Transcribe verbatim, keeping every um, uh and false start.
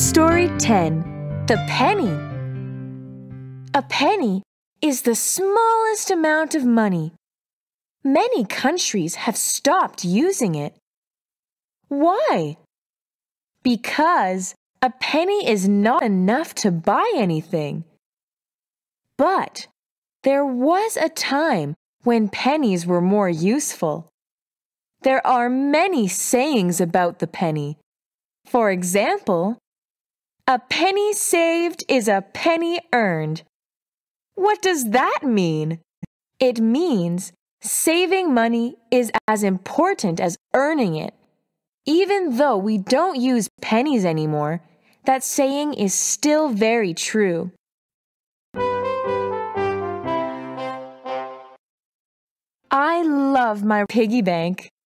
Story ten. The Penny. A penny is the smallest amount of money. Many countries have stopped using it. Why? Because a penny is not enough to buy anything. But there was a time when pennies were more useful. There are many sayings about the penny. For example, a penny saved is a penny earned. What does that mean? It means saving money is as important as earning it. Even though we don't use pennies anymore, that saying is still very true. I love my piggy bank.